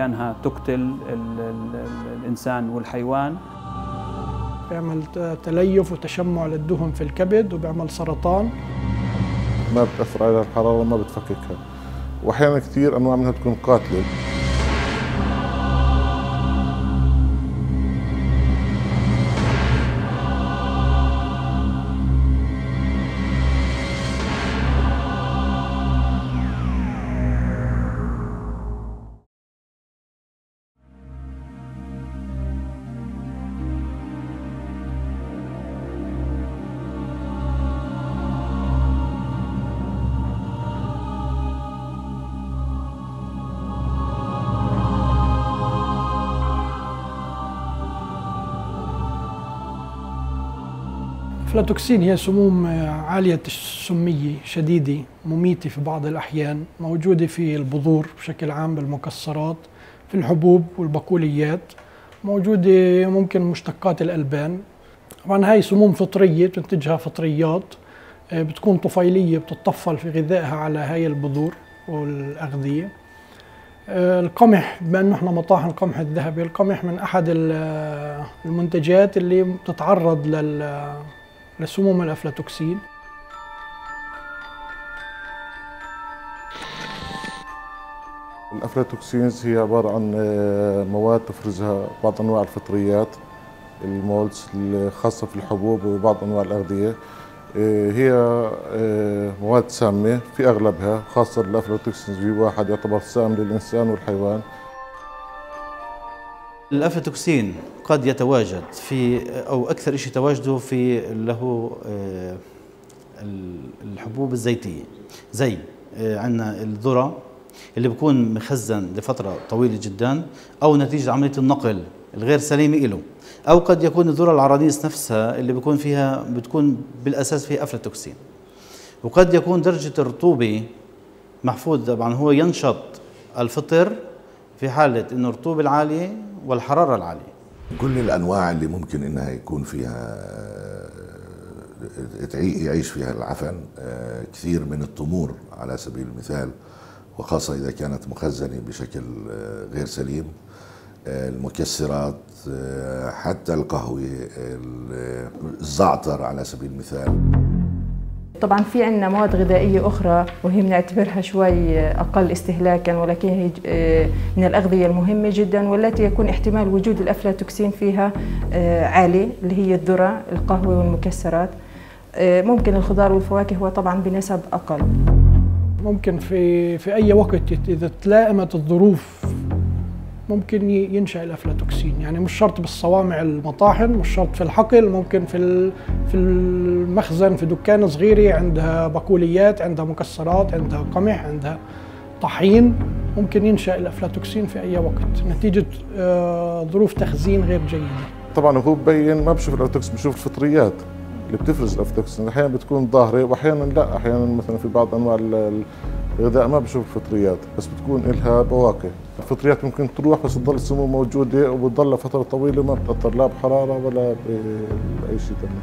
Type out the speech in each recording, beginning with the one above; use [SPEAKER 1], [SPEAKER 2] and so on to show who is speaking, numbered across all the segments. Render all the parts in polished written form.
[SPEAKER 1] بإمكانها تقتل الإنسان والحيوان.
[SPEAKER 2] بيعمل تليف وتشمع للدهن في الكبد وبيعمل سرطان.
[SPEAKER 3] ما بتأثر على الحرارة وما بتفككها، وأحيانا كثير أنواع منها بتكون قاتلة.
[SPEAKER 2] الأفلاتوكسين هي سموم عالية السمية شديدة مميتة في بعض الأحيان، موجودة في البذور بشكل عام، بالمكسرات، في الحبوب والبقوليات، موجودة ممكن مشتقات الألبان. طبعا هاي سموم فطرية بتنتجها فطريات، بتكون طفيلية بتتطفل في غذائها على هاي البذور والأغذية. القمح، بما انه احنا مطاحن القمح الذهبي، القمح من احد المنتجات اللي بتتعرض لسموم الافلاتوكسين.
[SPEAKER 3] الافلاتوكسينز هي عبارة عن مواد تفرزها بعض انواع الفطريات، المولز الخاصة في الحبوب وبعض انواع الاغذية. هي مواد سامة في اغلبها، خاصة الافلاتوكسينز في واحد يعتبر سام للانسان والحيوان.
[SPEAKER 4] الافلاتوكسين قد يتواجد في، او اكثر شيء تواجده في له الحبوب الزيتيه، زي عندنا الذره اللي بيكون مخزن لفتره طويله جدا، او نتيجه عمليه النقل الغير سليمه له، او قد يكون الذره العرانيس نفسها اللي بتكون بالاساس فيها افلاتوكسين. وقد يكون درجه الرطوبه محفوظ، طبعا هو ينشط الفطر في حاله انه الرطوبه العاليه والحراره العاليه.
[SPEAKER 5] كل الانواع اللي ممكن انها يكون فيها يعيش فيها العفن، كثير من التمور على سبيل المثال، وخاصه اذا كانت مخزنه بشكل غير سليم، المكسرات، حتى القهوه، الزعتر على سبيل المثال.
[SPEAKER 6] طبعا في عندنا مواد غذائية أخرى وهي بنعتبرها شوي أقل استهلاكا، ولكن هي من الأغذية المهمة جدا والتي يكون احتمال وجود الأفلاتوكسين فيها عالي، اللي هي الذرة، القهوة والمكسرات. ممكن الخضار والفواكه هو طبعا بنسب أقل.
[SPEAKER 2] ممكن في أي وقت إذا تلائمت الظروف ممكن ينشأ الأفلاتوكسين، يعني مش شرط بالصوامع المطاحن، مش شرط في الحقل، ممكن في المخزن، في دكان صغيرة عندها بقوليات، عندها مكسرات، عندها قمح، عندها طحين، ممكن ينشأ الأفلاتوكسين في أي وقت نتيجة ظروف تخزين غير جيدة.
[SPEAKER 3] طبعا هو ببين، ما بشوف الافلاتوكسين، بشوف الفطريات اللي بتفرز الافلاتوكسين. احيانا بتكون ظاهرة واحيانا لا، احيانا مثلا في بعض انواع الغذاء ما بشوف الفطريات، بس بتكون لها بواقي. الفطريات ممكن تروح بس تضل السموم موجودة وبتضل فترة طويلة وما بتأثر لا بحرارة ولا بأي شيء ثاني.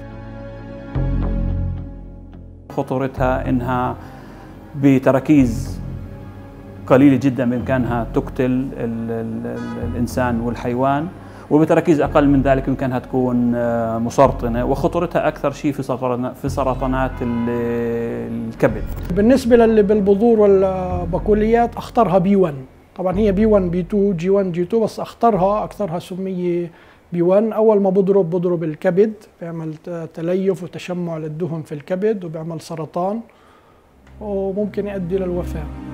[SPEAKER 1] خطورتها انها بتركيز قليلة جدا بإمكانها تقتل الإنسان والحيوان، وبتركيز أقل من ذلك بإمكانها تكون مسرطنة، وخطورتها أكثر شيء في سرطانات الكبد. بالنسبة للي بالبذور والبقوليات أخطرها B1. طبعا هي B1 B2 G1 G2، بس أكثرها سمية B1. أول ما بضرب الكبد، بيعمل تليف وتشمع للدهن في الكبد وبيعمل سرطان وممكن يؤدي للوفاة.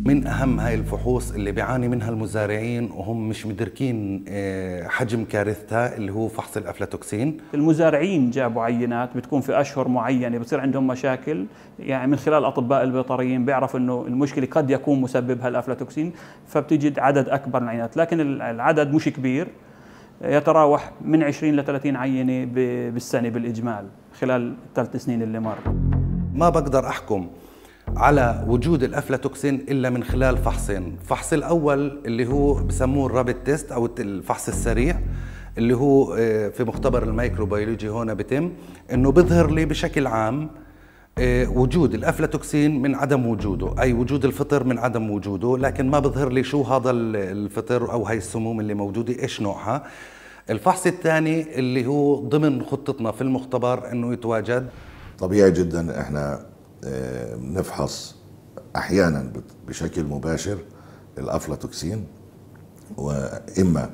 [SPEAKER 7] من أهم هاي الفحوص اللي بيعاني منها المزارعين وهم مش مدركين حجم كارثتها، اللي هو فحص الأفلاتوكسين.
[SPEAKER 1] المزارعين جابوا عينات بتكون في أشهر معينة بتصير عندهم مشاكل، يعني من خلال الأطباء البيطريين بيعرفوا إنه المشكلة قد يكون مسببها الأفلاتوكسين، فبتجد عدد أكبر من العينات، لكن العدد مش كبير، يتراوح من 20 ل 30 عينة بالسنة بالإجمال خلال ال3 سنين اللي مروا.
[SPEAKER 7] ما بقدر أحكم على وجود الأفلاتوكسين إلا من خلال فحصين. الفحص الأول اللي هو بسموه الرابيد تيست أو الفحص السريع، اللي هو في مختبر الميكروبيولوجي هنا بتم إنه بيظهر لي بشكل عام وجود الأفلاتوكسين من عدم وجوده، أي وجود الفطر من عدم وجوده، لكن ما بيظهر لي شو هذا الفطر أو هاي السموم اللي موجودة إيش نوعها. الفحص الثاني اللي هو ضمن خطتنا في المختبر إنه يتواجد.
[SPEAKER 5] طبيعي جدا احنا بنفحص احيانا بشكل مباشر الافلاتوكسين، واما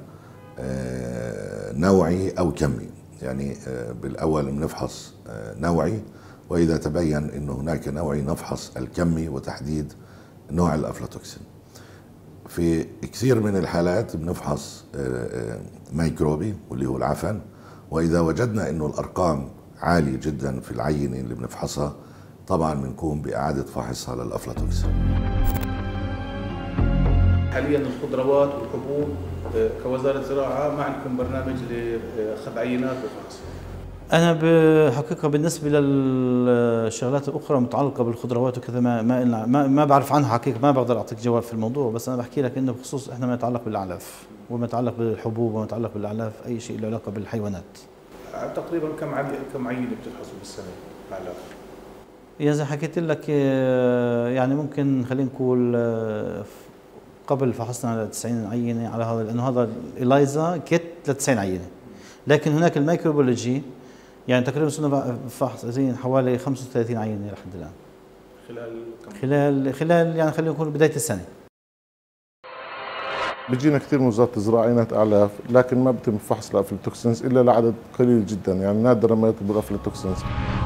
[SPEAKER 5] نوعي او كمي. يعني بالاول بنفحص نوعي، واذا تبين انه هناك نوعي نفحص الكمي وتحديد نوع الافلاتوكسين. في كثير من الحالات بنفحص ميكروبي واللي هو العفن، واذا وجدنا انه الارقام عالية جدا في العينة اللي بنفحصها طبعا بنقوم بإعادة فحصها للأفلاتوكسين.
[SPEAKER 8] حاليا الخضروات والحبوب كوزارة زراعة ما عندكم برنامج لأخذ عينات وفحص؟
[SPEAKER 4] أنا بحقيقة بالنسبة للشغلات الأخرى متعلقة بالخضروات وكذا ما بعرف عنها حقيقة، ما بقدر أعطيك جواب في الموضوع، بس أنا بحكي لك إنه بخصوص إحنا ما يتعلق بالأعلاف وما يتعلق بالحبوب وما يتعلق بالأعلاف أي شيء له علاقة بالحيوانات.
[SPEAKER 8] تقريبا كم عينة بتفحصوا بالسنة الأعلاف؟
[SPEAKER 4] يا زي حكيت لك يعني ممكن خلينا نقول قبل فحصنا على 90 عينة على هذا، لأنه هذا إلايزا كيت ل 90 عينة، لكن هناك الميكروبيولوجي يعني تقريبا صرنا فحصين حوالي 35 عينة لحد الآن. خلال يعني خلينا نقول بداية السنة.
[SPEAKER 3] بيجينا كثير من وزارة الزراعة عينات أعلاف، لكن ما بتم فحص الأفلاتوكسينز إلا لعدد قليل جدا، يعني نادرا ما يطلب الأفلاتوكسينز.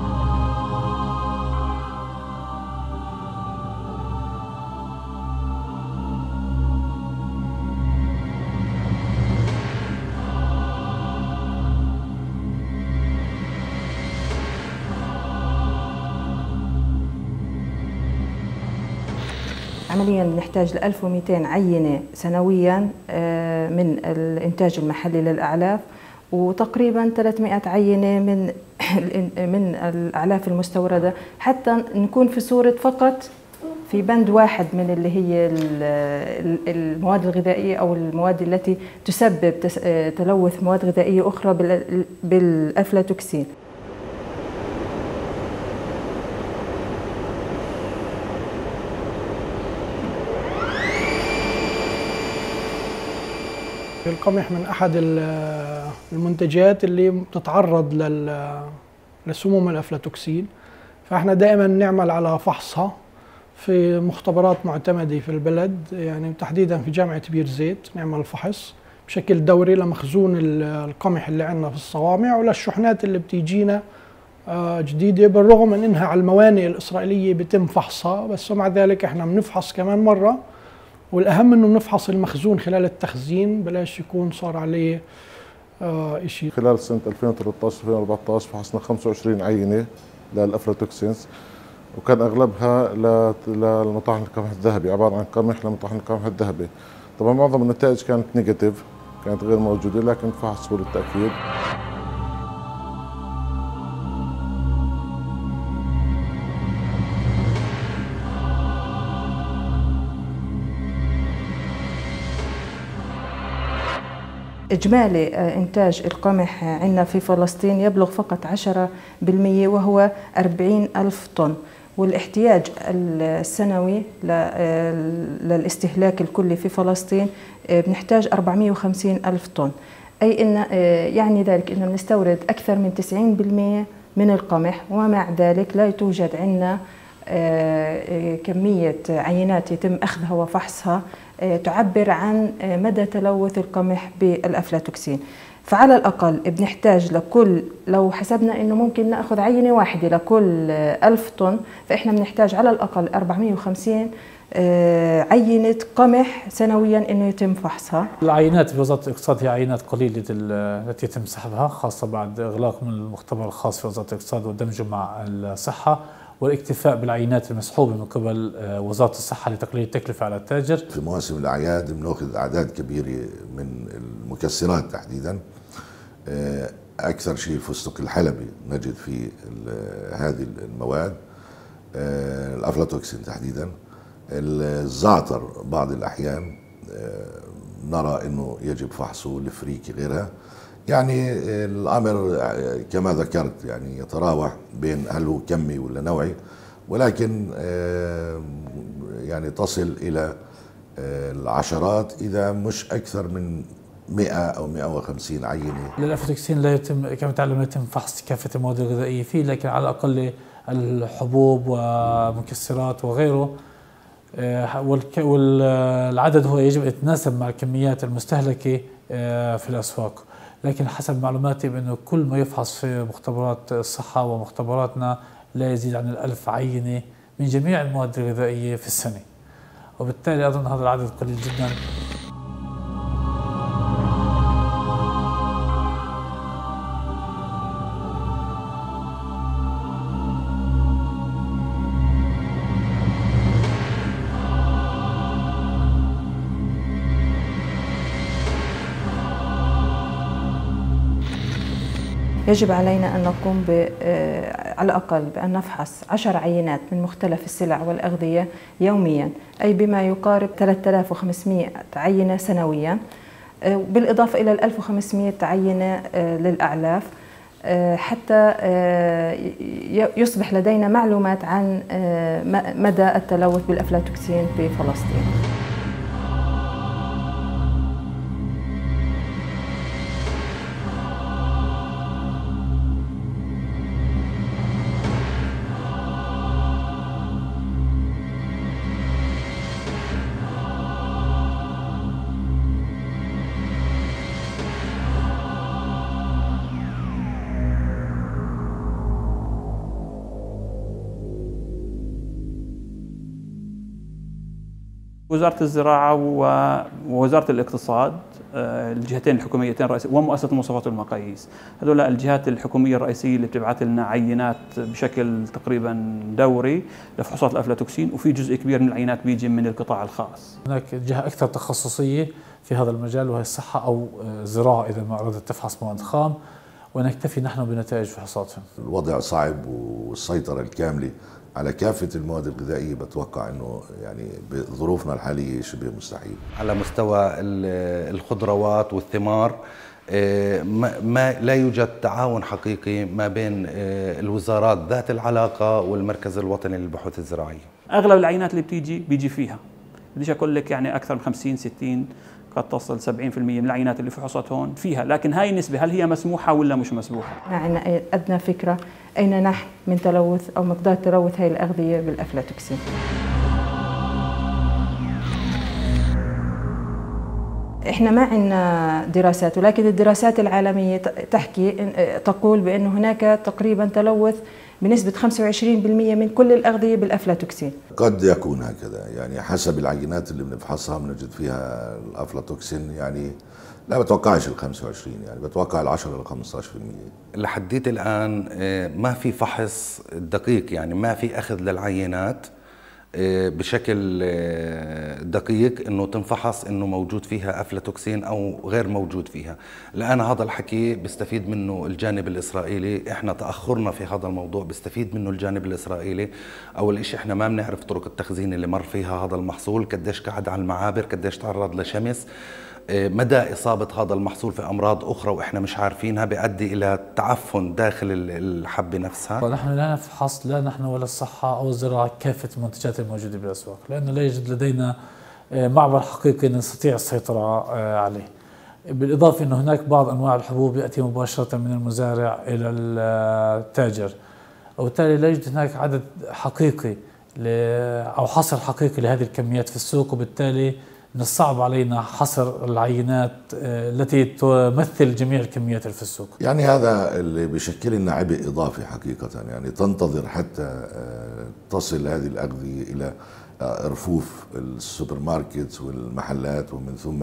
[SPEAKER 6] عمليا نحتاج ل 1200 عينة سنويا من الإنتاج المحلي للأعلاف، وتقريبا 300 عينة من الأعلاف المستوردة، حتى نكون في صورة فقط في بند واحد من اللي هي المواد الغذائية أو المواد التي تسبب تلوث مواد غذائية أخرى بالأفلاتوكسين.
[SPEAKER 2] القمح من أحد المنتجات اللي بتتعرض لسموم الأفلاتوكسين، فإحنا دائما نعمل على فحصها في مختبرات معتمدة في البلد، يعني تحديدا في جامعة بير زيت نعمل فحص بشكل دوري لمخزون القمح اللي عندنا في الصوامع وللشحنات اللي بتيجينا جديدة، بالرغم من إنها على الموانئ الإسرائيلية بيتم فحصها، بس مع ذلك إحنا بنفحص كمان مرة، والأهم إنه بنفحص المخزون خلال التخزين بلاش يكون صار عليه شيء.
[SPEAKER 3] خلال سنة 2013-2014 فحصنا 25 عينة للأفلاتوكسينز، وكان أغلبها للمطاحن القمح الذهبي، عبارة عن قمح لمطاحن القمح الذهبي. طبعا معظم النتائج كانت نيجاتيف، كانت غير موجودة، لكن فحصوا للتأكيد.
[SPEAKER 6] إجمالي إنتاج القمح عندنا في فلسطين يبلغ فقط 10%، وهو 40,000 طن، والاحتياج السنوي للاستهلاك الكلي في فلسطين بنحتاج 450,000 طن، أي إن يعني ذلك إنه بنستورد أكثر من 90% من القمح، ومع ذلك لا توجد عندنا كمية عينات يتم أخذها وفحصها تعبر عن مدى تلوث القمح بالأفلاتوكسين. فعلى الأقل بنحتاج لكل، لو حسبنا إنه ممكن نأخذ عينة واحدة لكل 1000 طن، فإحنا بنحتاج على الأقل 450 عينة قمح سنويا إنه يتم فحصها.
[SPEAKER 9] العينات في وزارة الاقتصاد هي عينات قليلة التي يتم سحبها، خاصة بعد إغلاق من المختبر الخاص في وزارة الاقتصاد ودمجه مع الصحة، والاكتفاء بالعينات المسحوبة من قبل وزارة الصحة لتقليل التكلفة على التاجر.
[SPEAKER 5] في مواسم الأعياد بناخذ أعداد كبيرة من المكسرات تحديدا، أكثر شيء الفستق الحلبي نجد فيه هذه المواد، الأفلاتوكسين تحديدا، الزعتر بعض الأحيان نرى أنه يجب فحصه، الفريكي غيرها. يعني الأمر كما ذكرت يعني يتراوح بين هل هو كمي ولا نوعي، ولكن يعني تصل إلى العشرات إذا مش أكثر من 100 أو 150 عينة.
[SPEAKER 9] الأفلاتوكسين لا يتم كما تعلم لا يتم فحص كافة المواد الغذائية فيه، لكن على الأقل الحبوب ومكسرات وغيره، والعدد هو يجب أن يتناسب مع الكميات المستهلكة في الأسواق. لكن حسب معلوماتي بأنه كل ما يفحص في مختبرات الصحة ومختبراتنا لا يزيد عن 1000 عينة من جميع المواد الغذائية في السنة، وبالتالي أظن هذا العدد قليل جدا.
[SPEAKER 6] يجب علينا أن نقوم على الأقل بأن نفحص 10 عينات من مختلف السلع والأغذية يوميا، أي بما يقارب 3500 عينة سنويا، بالإضافة إلى 1500 عينة للأعلاف، حتى يصبح لدينا معلومات عن مدى التلوث بالأفلاتوكسين في فلسطين.
[SPEAKER 1] وزارة الزراعة ووزارة الاقتصاد، الجهتين الحكوميتين الرئيسية، ومؤسسة المواصفات والمقاييس، هذول الجهات الحكومية الرئيسية اللي بتبعث لنا عينات بشكل تقريبا دوري لفحوصات الأفلاتوكسين، وفي جزء كبير من العينات بيجي من القطاع الخاص.
[SPEAKER 9] هناك جهة أكثر تخصصية في هذا المجال وهي الصحة أو الزراعة إذا ما أرادت تفحص مواد خام، ونكتفي نحن بنتائج فحوصاتهم.
[SPEAKER 5] الوضع صعب والسيطرة الكاملة على كافة المواد الغذائية بتوقع أنه يعني بظروفنا الحالية شبه مستحيل.
[SPEAKER 7] على مستوى الخضروات والثمار ما لا يوجد تعاون حقيقي ما بين الوزارات ذات العلاقة والمركز الوطني للبحوث الزراعية.
[SPEAKER 1] أغلب العينات اللي بيجي فيها، بديش أقول لك يعني أكثر من 50-60 قد تصل 70% من العينات اللي فحصت هون فيها، لكن هاي النسبة هل هي مسموحة ولا مش مسموحة؟
[SPEAKER 6] ما عندنا أدنى فكرة أين نحن من تلوث أو مقدار تلوث هاي الأغذية بالأفلاتوكسين. إحنا ما عندنا دراسات، ولكن الدراسات العالمية تقول بأن هناك تقريبا تلوث بنسبة 25% من كل الأغذية بالأفلاتوكسين.
[SPEAKER 5] قد يكون هكذا، يعني حسب العينات اللي بنفحصها بنجد فيها الأفلاتوكسين، يعني لا بتوقعش ال 25، يعني بتوقع ال 10 ل 15%.
[SPEAKER 7] لحديت الآن ما في فحص دقيق، يعني ما في أخذ للعينات بشكل دقيق انه تنفحص انه موجود فيها افلاتوكسين او غير موجود فيها. الان هذا الحكي بيستفيد منه الجانب الاسرائيلي، احنا تاخرنا في هذا الموضوع بيستفيد منه الجانب الاسرائيلي. اول شيء احنا ما بنعرف طرق التخزين اللي مر فيها هذا المحصول، قديش قعد على المعابر، قديش تعرض لشمس، مدى إصابة هذا المحصول في أمراض أخرى وإحنا مش عارفينها بيؤدي إلى تعفن داخل الحبة نفسها.
[SPEAKER 9] ونحن لا نفحص، لا نحن ولا الصحة أو الزراعة كافة المنتجات الموجودة بالأسواق، لأنه لا يوجد لدينا معبر حقيقي نستطيع السيطرة عليه. بالإضافة أنه هناك بعض أنواع الحبوب يأتي مباشرة من المزارع إلى التاجر، وبالتالي لا يوجد هناك عدد حقيقي أو حصر حقيقي لهذه الكميات في السوق، وبالتالي من الصعب علينا حصر العينات التي تمثل جميع الكميات في السوق.
[SPEAKER 5] يعني هذا اللي بيشكل لنا عبء إضافي حقيقة، يعني تنتظر حتى تصل هذه الأغذية إلى رفوف السوبر ماركت والمحلات، ومن ثم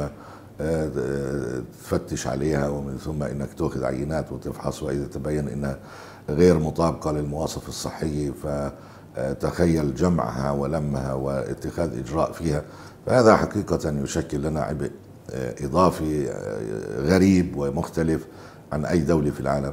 [SPEAKER 5] تفتش عليها، ومن ثم انك تاخذ عينات وتفحص، واذا تبين انها غير مطابقه للمواصف الصحيه فتخيل جمعها ولمها واتخاذ اجراء فيها. فهذا حقيقه يشكل لنا عبء اضافي غريب ومختلف عن اي دوله في العالم.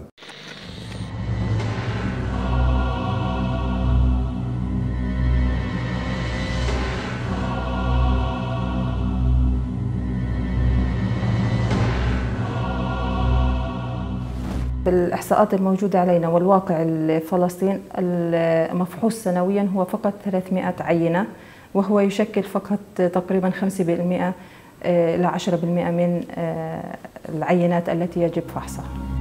[SPEAKER 6] بالإحصاءات الموجودة علينا والواقع الفلسطيني المفحوص سنويا هو فقط 300 عينة، وهو يشكل فقط تقريبا 5% إلى 10% من العينات التي يجب فحصها.